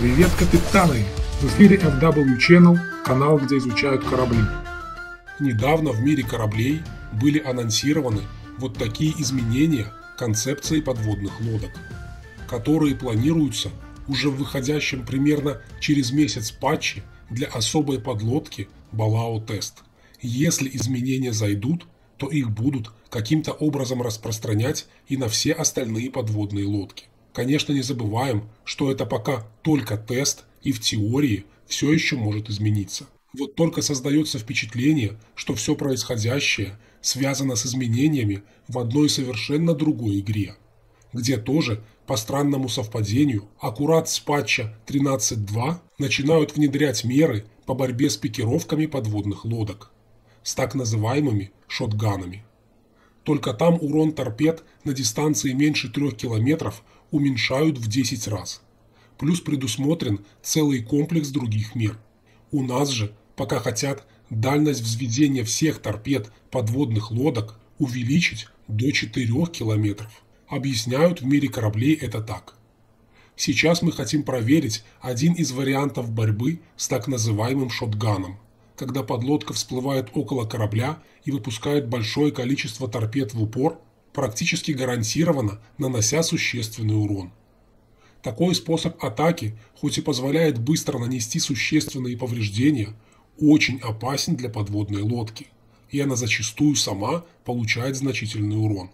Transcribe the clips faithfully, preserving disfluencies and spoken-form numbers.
Привет, капитаны! В эфире эф дабл ю Channel, канал, где изучают корабли. Недавно в мире кораблей были анонсированы вот такие изменения концепции подводных лодок, которые планируются уже в выходящем примерно через месяц патче для особой подлодки Балао Тест. Если изменения зайдут, то их будут каким-то образом распространять и на все остальные подводные лодки. Конечно, не забываем, что это пока только тест, и в теории все еще может измениться. Вот только создается впечатление, что все происходящее связано с изменениями в одной совершенно другой игре, где тоже, по странному совпадению, аккурат с патча тринадцать точка два начинают внедрять меры по борьбе с пикировками подводных лодок, с так называемыми шотганами. Только там урон торпед на дистанции меньше трёх километров уменьшают в десять раз. Плюс предусмотрен целый комплекс других мер. У нас же пока хотят дальность взведения всех торпед подводных лодок увеличить до четырёх километров. Объясняют в мире кораблей это так. Сейчас мы хотим проверить один из вариантов борьбы с так называемым шотганом, когда подлодка всплывает около корабля и выпускает большое количество торпед в упор, практически гарантированно нанося существенный урон. Такой способ атаки, хоть и позволяет быстро нанести существенные повреждения, очень опасен для подводной лодки, и она зачастую сама получает значительный урон.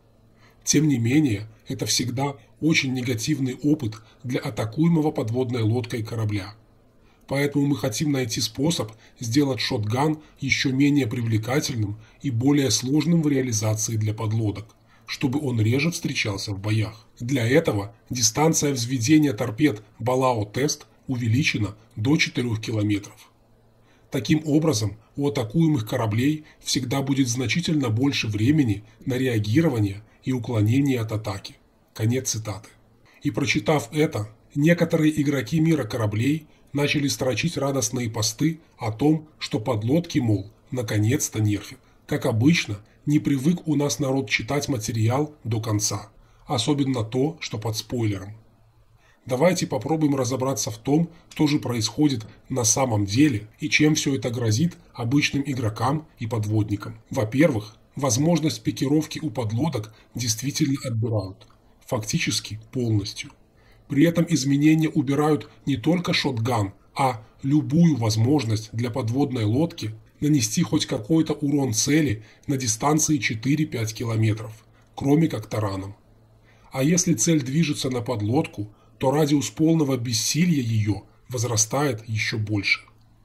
Тем не менее, это всегда очень негативный опыт для атакуемого подводной лодкой корабля. Поэтому мы хотим найти способ сделать шотган еще менее привлекательным и более сложным в реализации для подлодок, чтобы он реже встречался в боях. Для этого дистанция взведения торпед Балао Тест увеличена до четырёх километров. Таким образом, у атакуемых кораблей всегда будет значительно больше времени на реагирование и уклонение от атаки. Конец цитаты. И прочитав это, некоторые игроки мира кораблей начали строчить радостные посты о том, что подлодки, мол, наконец-то нерфят. Как обычно, не привык у нас народ читать материал до конца, особенно то, что под спойлером. Давайте попробуем разобраться в том, что же происходит на самом деле и чем все это грозит обычным игрокам и подводникам. Во-первых, возможность пикировки у подлодок действительно отбирают, фактически полностью. При этом изменения убирают не только шотган, а любую возможность для подводной лодки нанести хоть какой-то урон цели на дистанции четыре-пять километров, кроме как тараном. А если цель движется на подлодку, то радиус полного бессилия ее возрастает еще больше.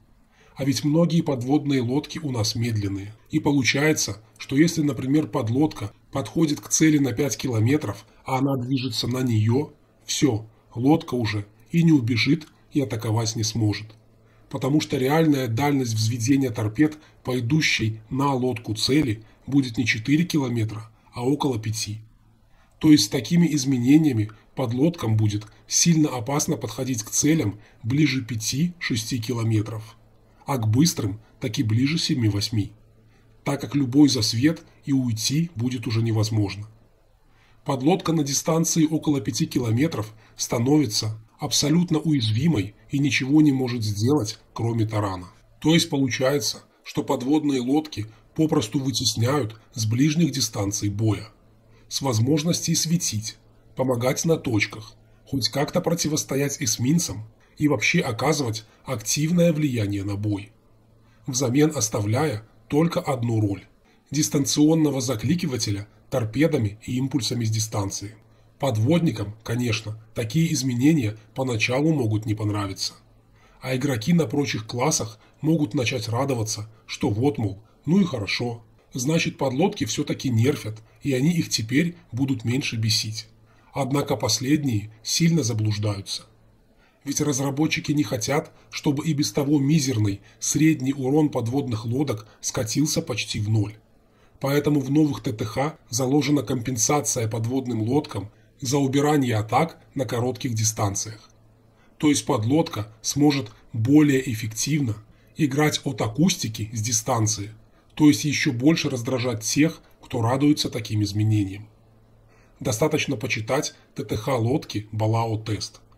А ведь многие подводные лодки у нас медленные. И получается, что если, например, подлодка подходит к цели на пять километров, а она движется на нее, все, лодка уже и не убежит, и атаковать не сможет. Потому что реальная дальность взведения торпед по идущей на лодку цели будет не четыре километра, а около пяти. То есть с такими изменениями подлодкам будет сильно опасно подходить к целям ближе пяти-шести километров, а к быстрым таки ближе семи-восьми, так как любой засвет и уйти будет уже невозможно. Подлодка на дистанции около пяти километров становится абсолютно уязвимой и ничего не может сделать, кроме тарана. То есть получается, что подводные лодки попросту вытесняют с ближних дистанций боя, с возможностью светить, помогать на точках, хоть как-то противостоять эсминцам и вообще оказывать активное влияние на бой, взамен оставляя только одну роль – дистанционного закликивателя торпедами и импульсами с дистанции. Подводникам, конечно, такие изменения поначалу могут не понравиться. А игроки на прочих классах могут начать радоваться, что вот, мол, ну и хорошо, значит подлодки все-таки нерфят, и они их теперь будут меньше бесить. Однако последние сильно заблуждаются. Ведь разработчики не хотят, чтобы и без того мизерный средний урон подводных лодок скатился почти в ноль. Поэтому в новых ТТХ заложена компенсация подводным лодкам за убирание атак на коротких дистанциях. То есть подлодка сможет более эффективно играть от акустики с дистанции, то есть еще больше раздражать тех, кто радуется таким изменениям. Достаточно почитать ТТХ лодки Балао Тест.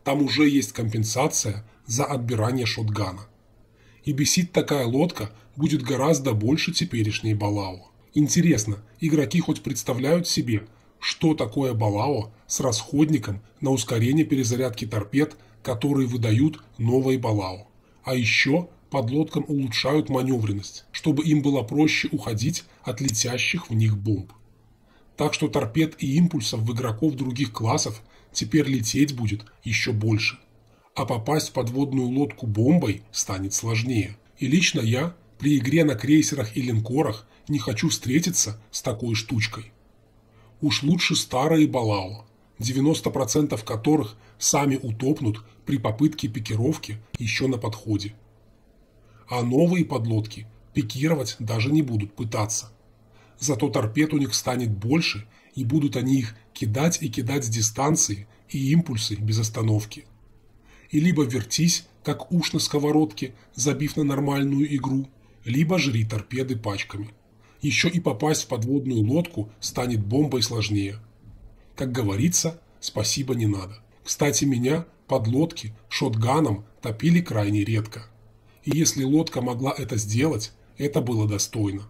Там уже есть компенсация за отбирание шотгана. И бесить такая лодка будет гораздо больше теперешней Балао. Интересно, игроки хоть представляют себе, что такое Балао с расходником на ускорение перезарядки торпед, которые выдают новые Балао. А еще подлодкам улучшают маневренность, чтобы им было проще уходить от летящих в них бомб. Так что торпед и импульсов в игроков других классов теперь лететь будет еще больше. А попасть в подводную лодку бомбой станет сложнее. И лично я при игре на крейсерах и линкорах не хочу встретиться с такой штучкой. Уж лучше старые Балао, девяносто процентов которых сами утопнут при попытке пикировки еще на подходе. А новые подлодки пикировать даже не будут пытаться. Зато торпед у них станет больше, и будут они их кидать и кидать с дистанции и импульсы без остановки. И либо вертись, как уж на сковородке, забив на нормальную игру, либо жри торпеды пачками. Еще и попасть в подводную лодку станет бомбой сложнее. Как говорится, спасибо не надо. Кстати, меня подлодки шотганом топили крайне редко. И если лодка могла это сделать, это было достойно.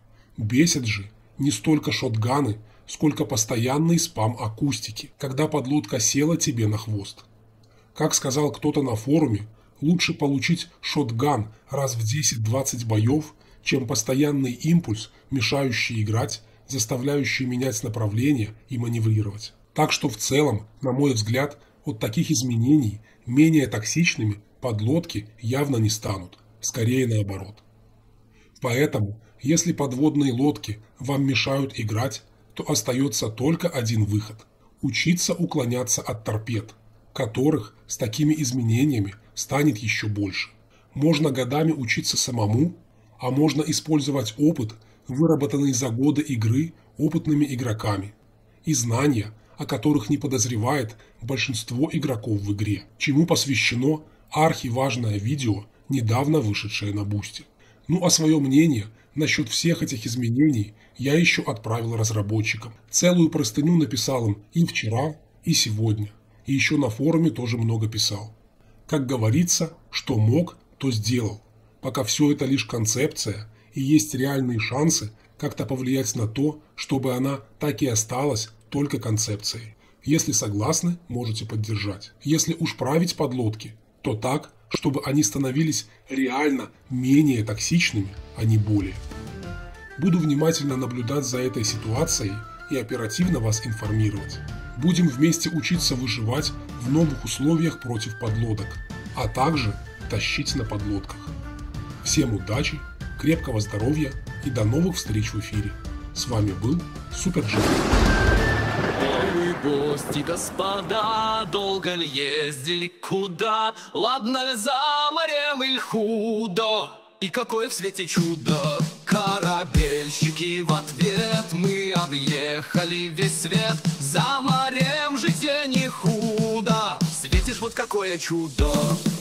Бесит же не столько шотганы, сколько постоянный спам акустики, когда подлодка села тебе на хвост. Как сказал кто-то на форуме, лучше получить шотган раз в десять-двадцать боев, чем постоянный импульс, мешающий играть, заставляющий менять направление и маневрировать. Так что в целом, на мой взгляд, от таких изменений менее токсичными подлодки явно не станут, скорее наоборот. Поэтому, если подводные лодки вам мешают играть, то остается только один выход – учиться уклоняться от торпед, которых с такими изменениями станет еще больше. Можно годами учиться самому, а можно использовать опыт, выработанный за годы игры опытными игроками, и знания, о которых не подозревает большинство игроков в игре, чему посвящено архиважное видео, недавно вышедшее на Бусти. Ну а свое мнение насчет всех этих изменений я еще отправил разработчикам. Целую простыню написал им и вчера, и сегодня. И еще на форуме тоже много писал. Как говорится, что мог, то сделал. Пока все это лишь концепция, и есть реальные шансы как-то повлиять на то, чтобы она так и осталась только концепцией. Если согласны, можете поддержать. Если уж править подлодки, то так, чтобы они становились реально менее токсичными, а не более. Буду внимательно наблюдать за этой ситуацией и оперативно вас информировать. Будем вместе учиться выживать в новых условиях против подлодок, а также тащить на подлодках. Всем удачи, крепкого здоровья и до новых встреч в эфире. С вами был Супер Джек. Гости, господа, долго ли ездили куда? Ладно ли за морем или худо? И какое в свете чудо? Корабельщики в ответ мы объехали весь свет. За морем житье не худо, светишь вот какое чудо.